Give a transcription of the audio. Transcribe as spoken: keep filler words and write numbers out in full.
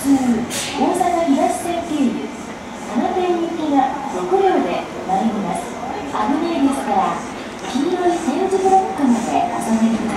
通大阪東線経由花店行きがろく両で参ります。危ないですから黄色い点字ブロックまでお下がりください。